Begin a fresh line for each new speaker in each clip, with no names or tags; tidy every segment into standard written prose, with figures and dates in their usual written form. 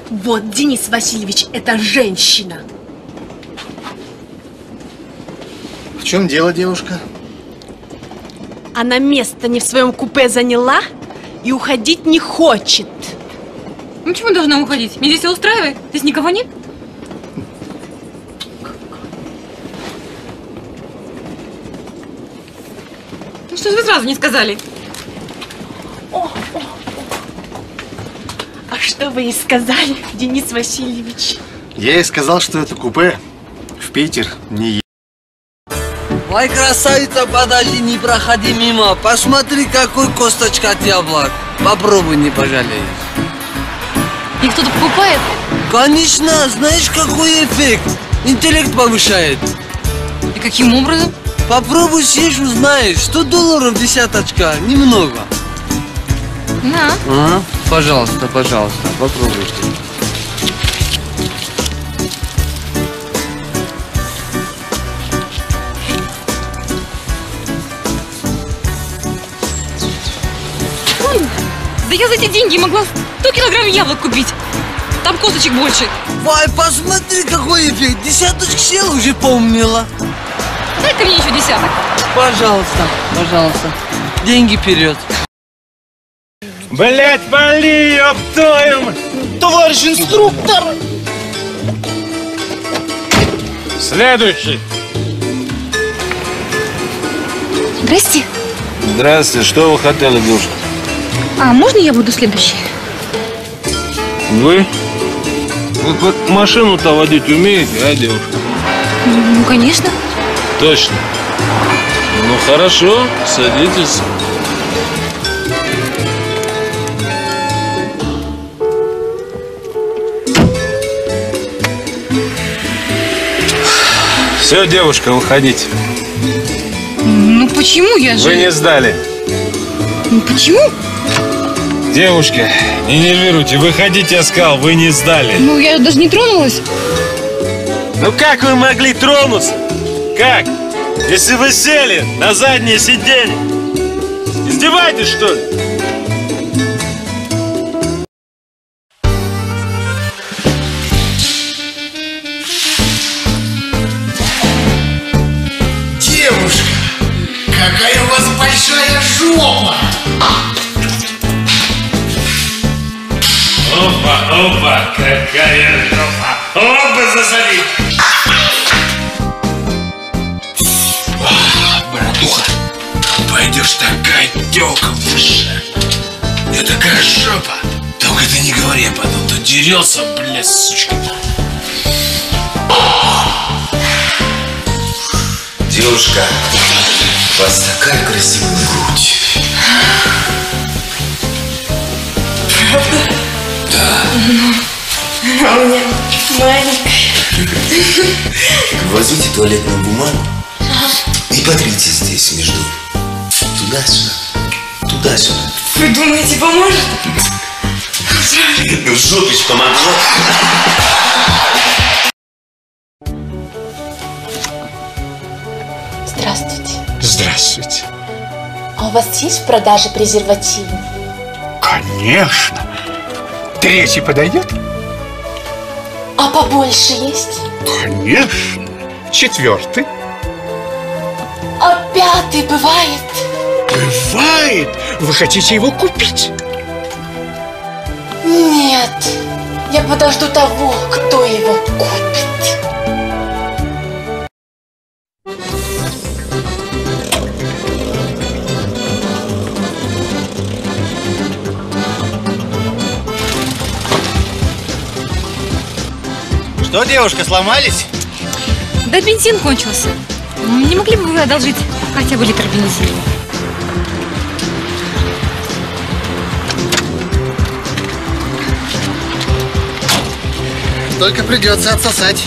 Вот, Денис Васильевич, это женщина.
В чем дело, девушка?
Она место не в своем купе заняла и уходить не хочет.
Ну почему должна уходить? Меня здесь все устраивает? Здесь никого нет? Ну что же вы сразу не сказали?
А что вы ей сказали, Денис Васильевич?
Я ей сказал, что это купе в Питер не едет.
Ой, красавица, подожди, не проходи мимо. Посмотри, какой косточка от яблок. Попробуй, не пожалеешь.
И кто-то покупает?
Конечно, знаешь, какой эффект? Интеллект повышает.
И каким образом?
Попробуй съешь, узнаешь. $100 десяточка, немного.
На.
Ага, пожалуйста, пожалуйста, попробуйте.
Да я за эти деньги могла 100 килограмм яблок купить. Там косточек больше.
Вай, посмотри, какой эффект. Десяточек сел, уже помнила.
Дай-ка мне еще десяток.
Пожалуйста, пожалуйста. Деньги вперед.
Блять, вали, ёб твою мать!
Товарищ инструктор!
Следующий.
Здрасте.
Здравствуйте, что вы хотели, девушка?
А можно я буду следующей?
Вы? Вы машину-то водить умеете, а, девушка?
Ну, конечно.
Точно. Ну, хорошо, садитесь. Все, девушка, выходите.
Ну, почему я же...
Вы не сдали.
Ну, почему?
Девушка, не нервируйте, выходите, я сказал, вы не сдали.
Ну, я даже не тронулась.
Ну как вы могли тронуться? Как? Если вы сели на заднее сиденье. Издеваетесь, что ли?
Девушка, какая у вас большая жопа!
Опа, опа, какая жопа! Опа, засади!
Братуха, пойдешь такая тёлка в душе. У меня такая жопа. Только ты не говори, а потом тут дерется, блядь, сучка.
Девушка, у вас такая красивая грудь.
Правда?
Да.
А у меня маленькая.
Возьмите туалетную бумагу и потрите здесь между туда-сюда, туда-сюда.
Вы думаете, поможет?
Ну, в жопе ж помогло.
Здравствуйте.
Здравствуйте.
А у вас есть в продаже презервативы?
Конечно. Третий подойдет?
А побольше есть?
Конечно. Четвертый.
А пятый бывает?
Бывает. Вы хотите его купить?
Нет. Я подожду того, кто его купит.
Что, девушка, сломались?
Да бензин кончился. Не могли бы вы одолжить хотя бы литр бензина?
Только придется отсосать.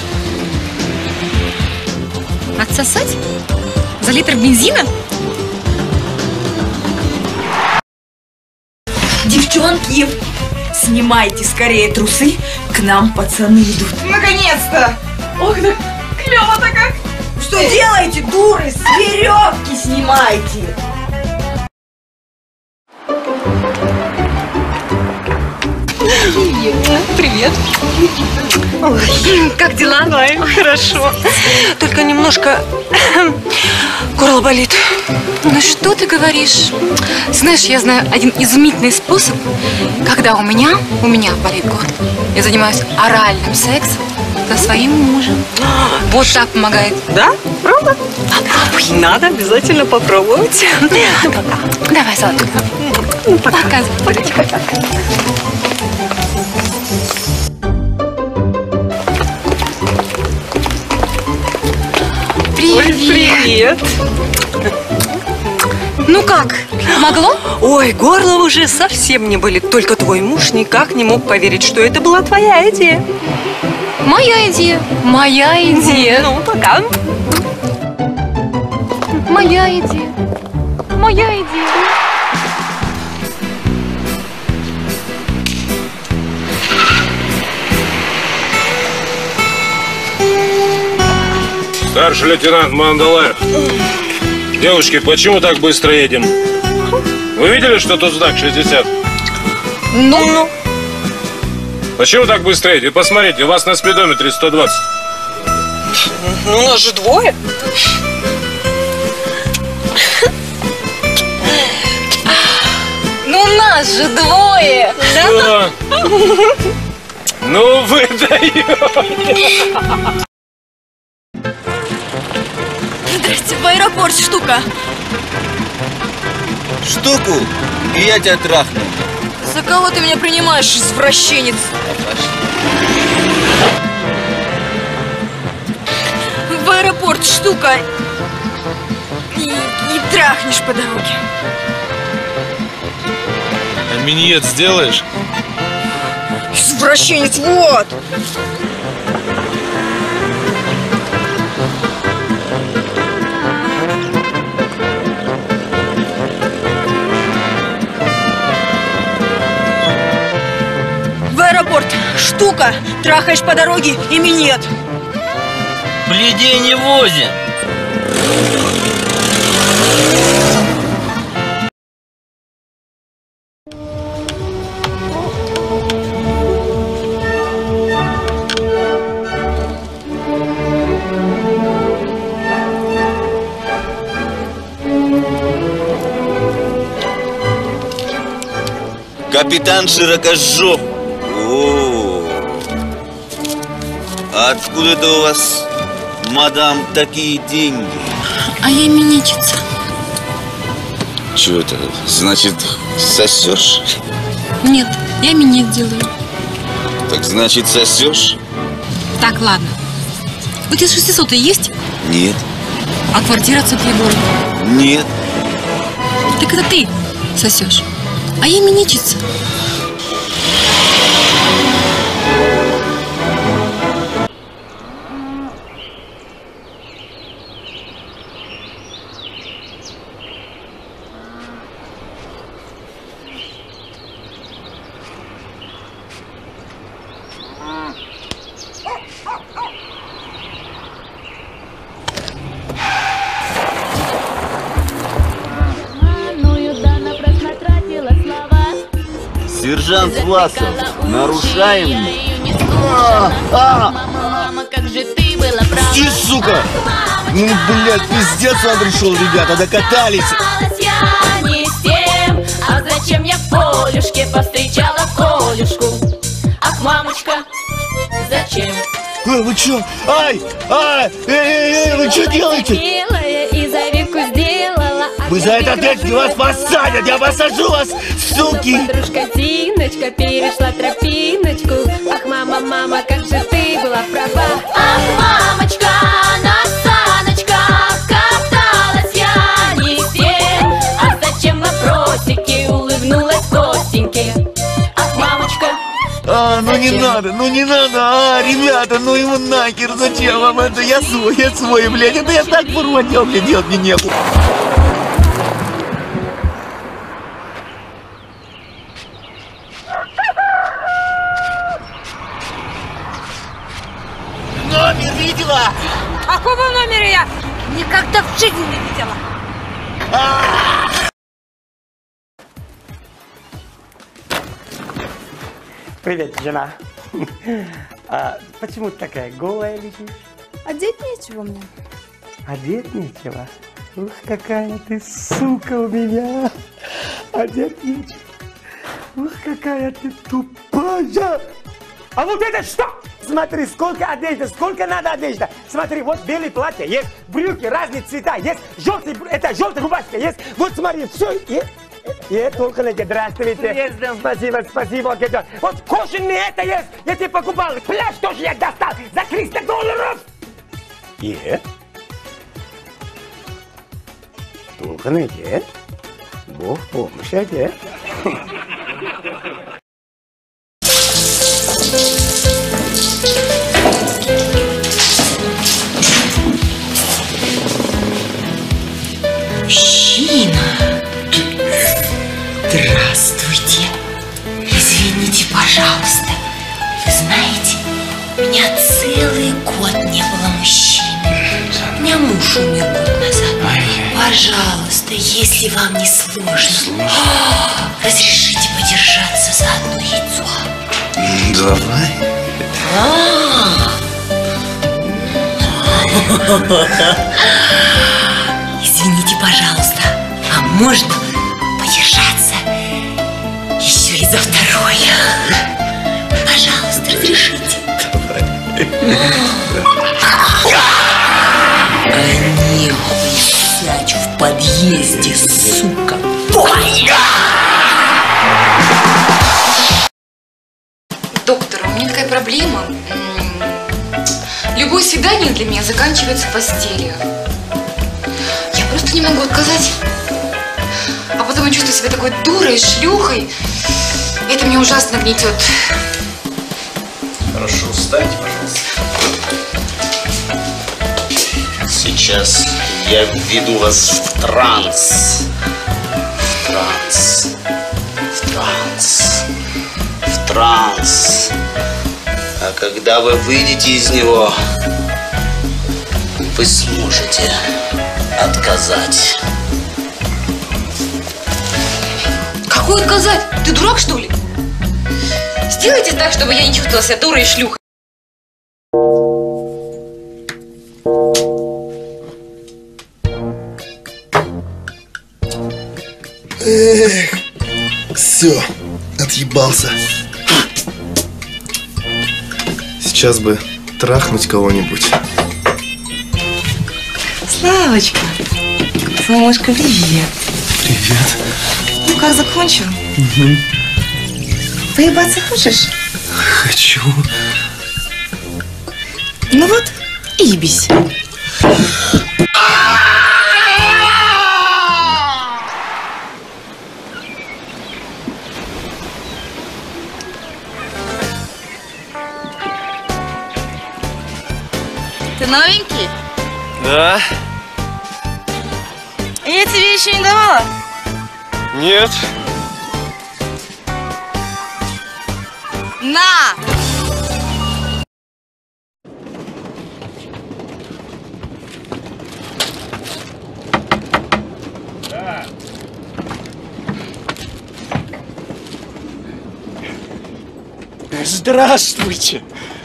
Отсосать? За литр бензина?
Девчонки, снимайте скорее трусы, к нам пацаны идут.
Наконец-то! Ох, да клево-то как!
Что делаете, дуры? С веревки снимайте!
Привет.
Ой, как дела?
Ой, хорошо. Только немножко горло болит.
Ну что ты говоришь? Знаешь, я знаю один изумительный способ, когда у меня болит горло. Я занимаюсь оральным сексом со своим мужем. Вот так помогает.
Да? Правда?
Попробуй.
Надо обязательно попробовать.
Давай, Золотка. Показывай.
Привет.
Ну как, помогло?
Ой, горло уже совсем не болит. Только твой муж никак не мог поверить, что это была твоя идея.
Моя идея. Моя идея.
Ну, пока.
Моя идея. Моя идея.
Старший лейтенант Мандалаев. Девушки, почему так быстро едем? Вы видели, что тут знак 60?
Ну.
Почему так быстро едете? Посмотрите, у вас на спидометре 120.
Ну, у нас же двое.
Ну нас же двое.
Да? Ну вы даете.
Здрасте, в аэропорт штука.
Штуку, и я тебя трахну.
За кого ты меня принимаешь, извращенец? В аэропорт штука. И трахнешь по дороге.
А миньет сделаешь?
Извращенец, вот! В аэропорт штука, трахаешь по дороге и минет.
Бледей не возим.
Капитан Широкожоп. О, откуда это у вас, мадам, такие деньги?
А я именинница.
Чего это? Значит, сосешь?
Нет, я минет делаю.
Так значит, сосешь?
Так, ладно. У тебя 600 есть?
Нет.
А квартира отсюда Егора?
Нет.
Так это ты сосешь. А я именинница.
Сержант Власов, нарушаем.
Ты, сука! Ну, блядь, пиздец он пришел, ребята, докатались.
Я не с тем, а зачем я в полюшке повстречала Колюшку? Ах, мамочка, зачем?
Вы чё? Ай! Вы чё делаете?
И завивку сделала.
Вы за это опять вас посадят, я посажу вас, суки!
Подружка Зиночка перешла тропиночку. Ах, мама, мама, как же ты была права. Ах, мамочка, на саночках каталась я не с тем. А зачем вопросики улыбнулась Костеньке? Ах, мамочка.
Ну не надо, ребята, ну его нахер, зачем вам это? Я свой, блядь, это я так порвател, блядь, делать мне некуда. Номер видела?
Какого номера я никогда в жизни не видела?
Привет, жена. А почему ты такая голая лежишь?
Одеть нечего мне.
Одеть нечего? Ух, какая ты сука у меня. Одеть нечего. Ух, какая ты тупая. А вот это что? Смотри, сколько одежды, сколько надо одежды. Смотри, вот белое платье есть, брюки, разные цвета есть, желтый, это желтая рубашка есть. Вот смотри, все есть. Только на здравствуйте. Спасибо, спасибо. Вот кожаный это есть. Я тебе покупал. Пляж тоже я достал за $300. Только на это. Бог помощь, а
Мужчина. Здравствуйте. Извините, пожалуйста. Вы знаете, у меня целый год не было мужчины. У меня муж умер год назад. Пожалуйста, если вам не сложно, разрешите подержаться за одно яйцо.
Давай.
Извините, пожалуйста, а можно подержаться еще и за второе? Пожалуйста, разрешите. А нехуй сядь в подъезде, сука.
Доктор, у меня такая проблема. Любое свидание для меня заканчивается постелью. Я просто не могу отказать. А потом я чувствую себя такой дурой, шлюхой. Это меня ужасно гнетет.
Хорошо, встаньте, пожалуйста. Сейчас я введу вас в транс. В транс. В транс. В транс. А когда вы выйдете из него, вы сможете отказать.
Какой отказать? Ты дурак, что ли? Сделайте так, чтобы я не чувствовала себя дурой и шлюхой.
Эх, все, отъебался. Сейчас бы трахнуть кого-нибудь.
Славочка, солнышко, привет.
Привет.
Ну как, закончил?
Угу.
Поебаться хочешь?
Хочу.
Ну вот, и ебись.
Ты новенький?
Да?
Я тебе еще не давала?
Нет.
На!
Да. Здравствуйте.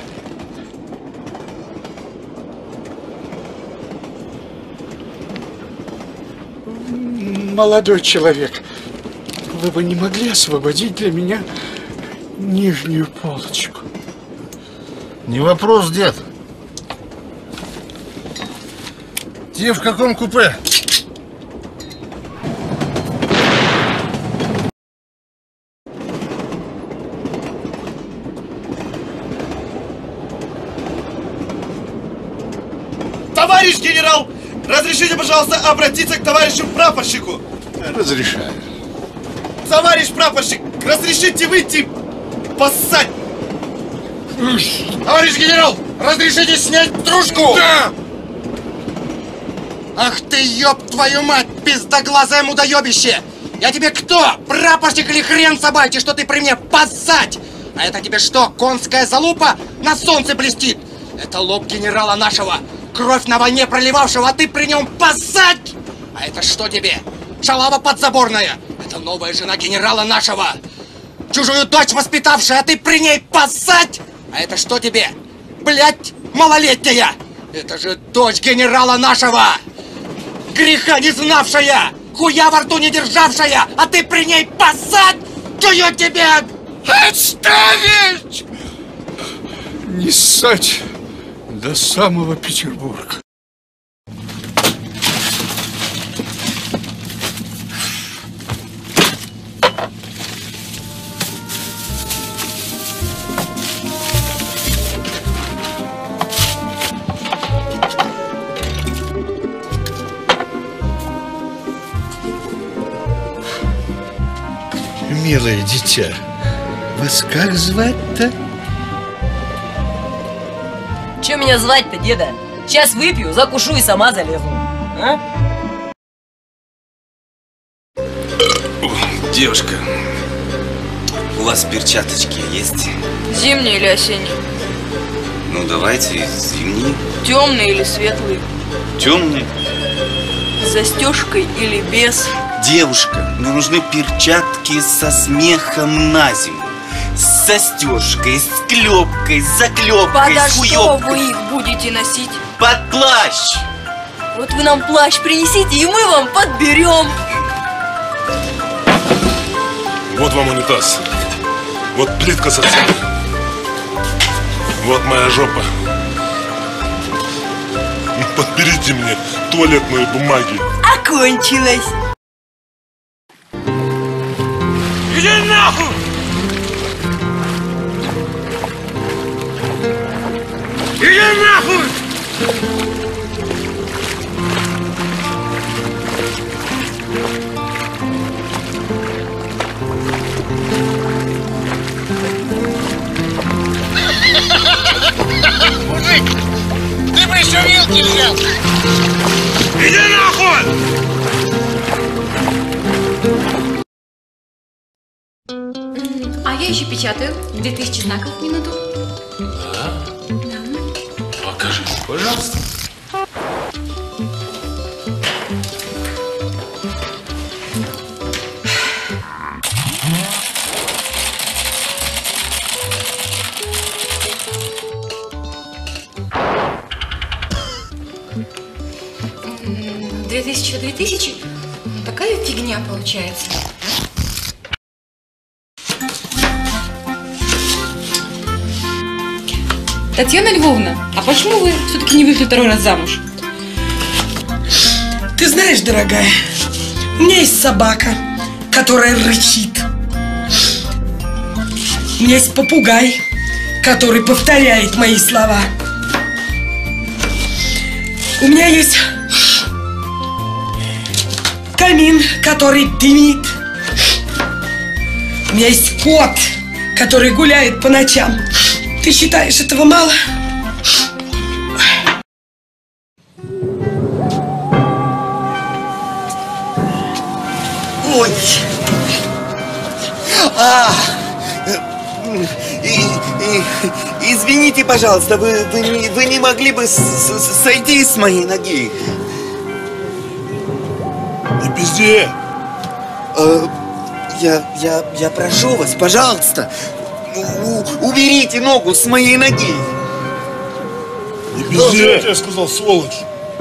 Молодой человек, вы бы не могли освободить для меня нижнюю полочку?
Не вопрос, дед. Тебе в каком купе?
Товарищ генерал, разрешите, пожалуйста, обратиться к товарищу прапорщику.
Разрешаю.
Товарищ прапорщик, разрешите выйти поссать.
Товарищ генерал, разрешите снять трушку?
Да!
Ах ты, ёб твою мать, пиздоглазое мудоёбище! Я тебе кто? Прапорщик или хрен собачий, что ты при мне поссать? А это тебе что, конская залупа на солнце блестит? Это лоб генерала нашего, кровь на войне проливавшего, а ты при нем поссать? А это что тебе? Шалава подзаборная! Это новая жена генерала нашего! чужую дочь воспитавшая, а ты при ней поссать? А это что тебе? Блядь, малолетняя! Это же дочь генерала нашего! Греха не знавшая! Хуя во рту не державшая! А ты при ней поссать? Чую тебя!
Отставить! Не ссать до самого Петербурга.
Милое дитя, вас как звать-то?
Че меня звать-то, деда? Сейчас выпью, закушу и сама залезу. А?
Девушка, у вас перчаточки есть?
Зимние или осенние?
Ну, давайте зимние.
Темные или светлые?
Темные.
С застежкой или без?
Девушка, мне нужны перчатки со смехом на зиму. С застежкой, с клепкой, с заклепкой,
Подо
с
что
хуёбкой.
вы их будете носить?
Под плащ!
Вот вы нам плащ принесите, и мы вам подберем.
Вот вам унитаз. Вот плитка социальная. Вот моя жопа. Подберите мне туалетные бумаги.
Окончилось.
Иди нахуй! Иди нахуй!
Мужик, ты бы еще вилки взял.
Иди нахуй!
А я еще печатаю 2000 знаков в минуту.
Да? Покажи, пожалуйста.
М, 2000. Такая фигня получается. Татьяна Львовна, а почему вы все-таки не вышли второй раз замуж?
Ты знаешь, дорогая, у меня есть собака, которая рычит. У меня есть попугай, который повторяет мои слова. У меня есть камин, который дымит. У меня есть кот, который гуляет по ночам. Ты считаешь, этого мало?
Ой! Извините, пожалуйста, вы не могли бы сойти с моей ноги?
Не пизди!
Я прошу вас, пожалуйста, уберите ногу с моей ноги.
Не пизди! Я тебе сказал, сволочь!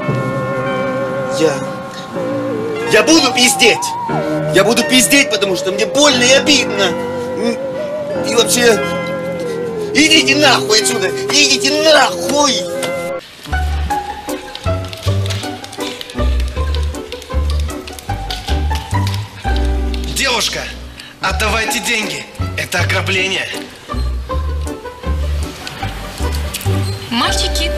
Я буду пиздеть! Я буду пиздеть, потому что мне больно и обидно. И вообще, идите нахуй отсюда! Идите нахуй!
Девушка, отдавайте деньги. Это ограбление.
Мальчики.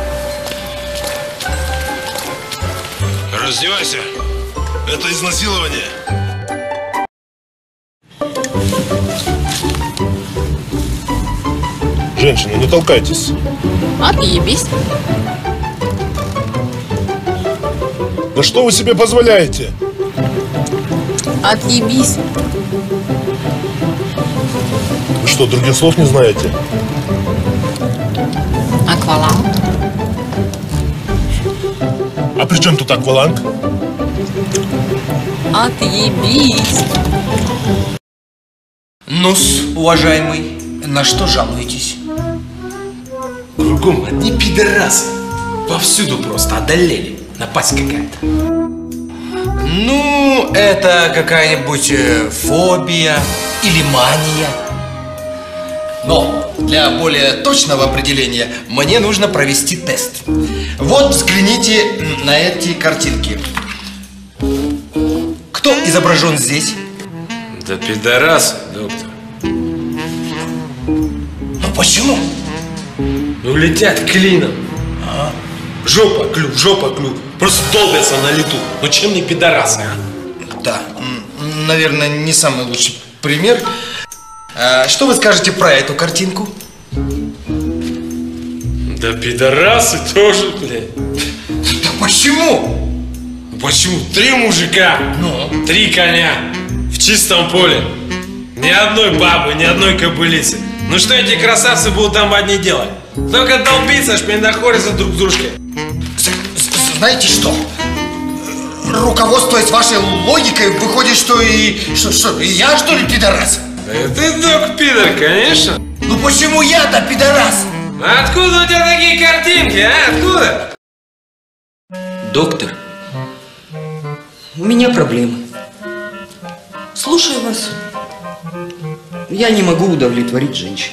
Раздевайся. Это изнасилование. Женщина, не толкайтесь.
Отъебись.
Да что вы себе позволяете?
Отъебись.
Вы что, других слов не знаете?
Акваланг.
А при чем тут акваланг?
Отъебись.
Ну-с, уважаемый, на что жалуетесь?
Кругом одни пидорасы. Повсюду просто одолели. Напасть какая-то.
Ну, это какая-нибудь фобия или мания. Но для более точного определения мне нужно провести тест. Вот взгляните на эти картинки. Кто изображен здесь?
Да пидорас, доктор.
Ну почему?
Ну летят клином. Жопа, клюв. Просто долбятся на лету. Ну чем не пидорасы, а?
Да, наверное, не самый лучший пример. Что вы скажете про эту картинку?
Да пидорасы тоже, блядь.
Да почему?
Почему? 3 мужика, 3 коня в чистом поле. Ни одной бабы, ни одной кобылицы. Ну что эти красавцы будут там одни делать? Только долбиться, шпиндахориться друг с дружкой.
Знаете что? Руководствуясь вашей логикой, выходит, что я, что ли, пидорас?
Да ты, док, пидор, конечно.
Ну почему я-то пидорас?
Откуда у тебя такие картинки, а? Откуда?
Доктор, у меня проблемы. Слушаю вас. Я не могу удовлетворить женщину.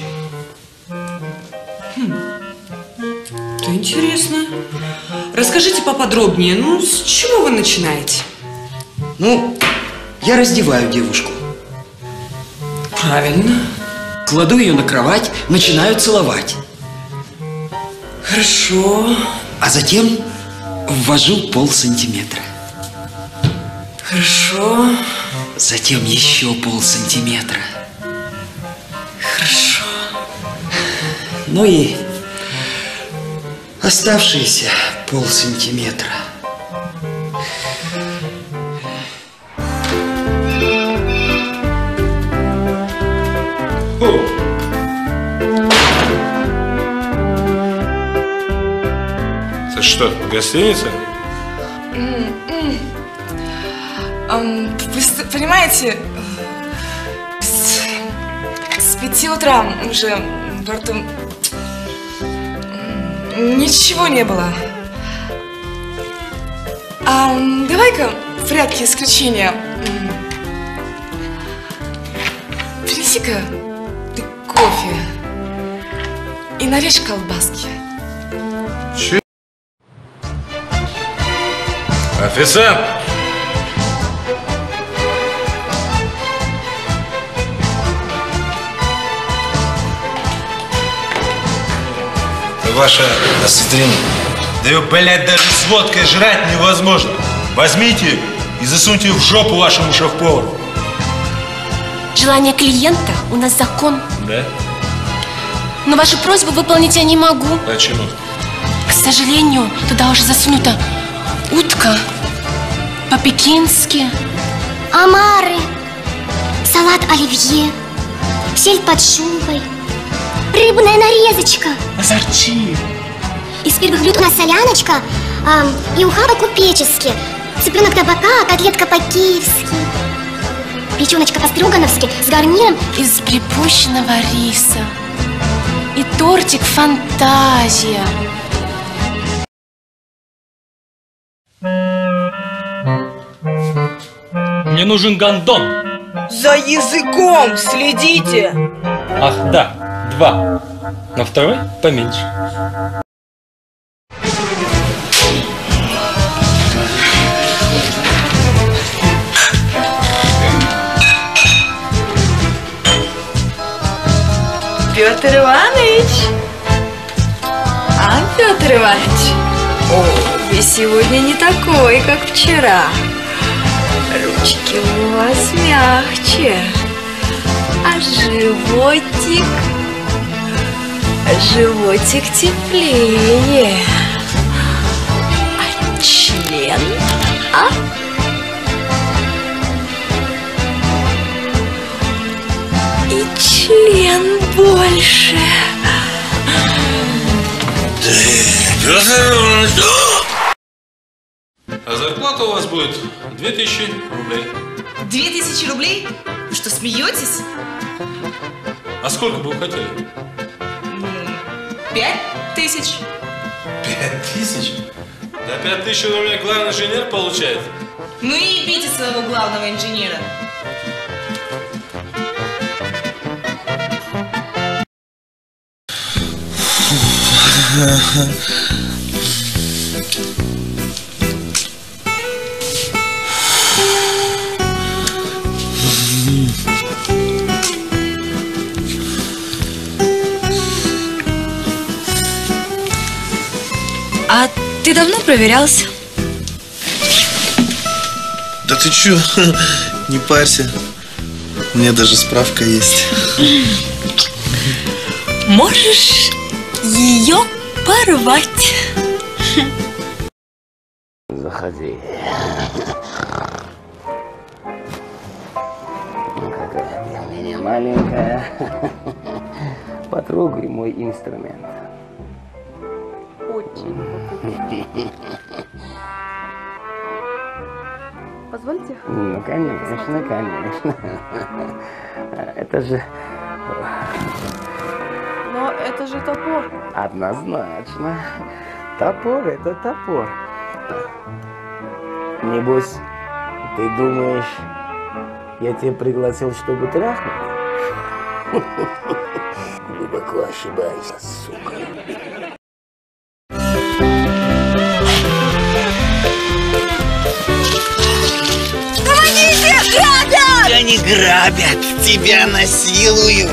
Это интересно. Расскажите поподробнее. Ну, с чего вы начинаете?
Ну, я раздеваю девушку.
Правильно.
Кладу ее на кровать, начинаю целовать.
Хорошо.
А затем ввожу полсантиметра.
Хорошо.
Затем еще полсантиметра.
Хорошо.
Ну и оставшиеся полсантиметра.
Это что, гостиница?
Вы понимаете, с 5 утра уже в борту ничего не было. Давай-ка в порядке исключения. Принеси-ка ты кофе и нарежь колбаски.
Че? Официант!
Ваша осетрина. Да ее, блядь, даже с водкой жрать невозможно. Возьмите и засуньте в жопу вашему шеф-повару.
Желание клиента у нас закон.
Да?
Но вашу просьбу выполнить я не могу.
Почему?
К сожалению, туда уже засунута утка по-пекински.
Омары, салат оливье, сель под шубой, рыбная нарезочка.
Озорчи.
Из первых блюд у нас соляночка и уха по-купечески, цыпленок табака, котлетка по-киевски, печеночка по-строгановски с гарниром
из припущенного риса. И тортик фантазия.
Мне нужен гондон.
За языком следите.
Ах, да, 2. На второй поменьше.
Петр Иванович. Петр Иванович. О, вы сегодня не такой, как вчера. Ручки у вас мягче. А животик теплее. А член? И член больше.
А зарплата у вас будет 2000 рублей.
2000 рублей? Вы что, смеетесь?
А сколько бы вы хотели?
5000.
5000? Да 5000 у меня главный инженер получает.
Ну и ебите своего главного инженера.
А ты давно проверялся?
Да ты чё, не парься. У меня даже справка есть.
Можешь ее порвать.
Заходи. Какая ты у меня маленькая. Потрогай мой инструмент.
Очень. Позвольте?
Ну, конечно, конечно. Это же...
Но это же топор.
Однозначно. Топор — это топор. Небось, ты думаешь, я тебя пригласил, чтобы трахнуть? Глубоко ошибаешься, сука.
Помогите! Грабят!
Тебя не грабят, тебя насилуют.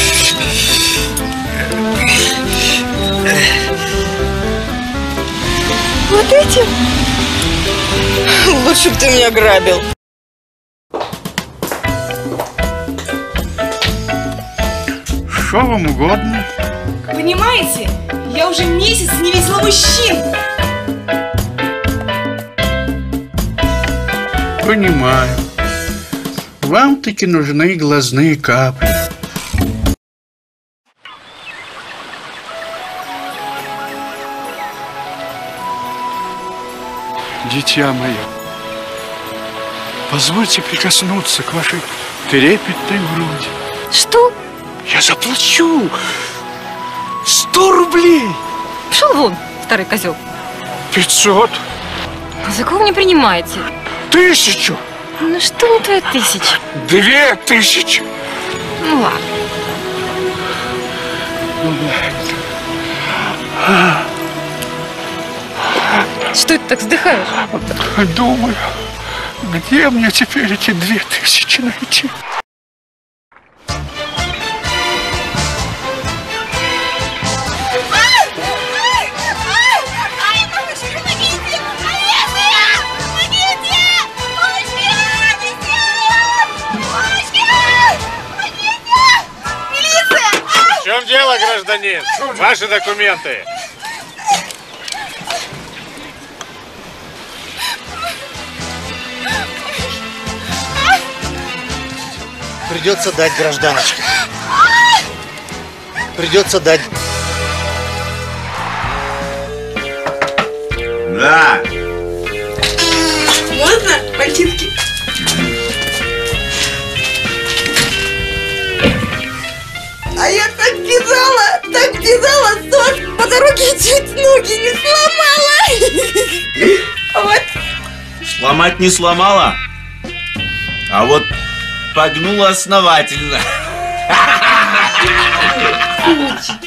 Вот этим? Лучше бы ты меня грабил.
Что вам угодно?
Понимаете, я уже месяц не видела мужчин.
Понимаю. Вам таки нужны глазные капли. Дитя мое, позвольте прикоснуться к вашей трепетной груди.
Что?
Я заплачу 100 рублей.
Пошел вон, старый козел.
500.
За кого вы не принимаете?
1000.
Ну что не твоя 1000?
2000.
Ну ладно. Что ты так вздыхаешь?
Думаю, где мне теперь эти 2000 найти?
В чем дело, гражданин? Ваши документы.
Придется дать, гражданочка. Придется дать.
Да.
Можно ботинки? А я так кидала, что по дороге чуть ноги не сломала. Вот.
Сломать не сломала, а вот погнула основательно.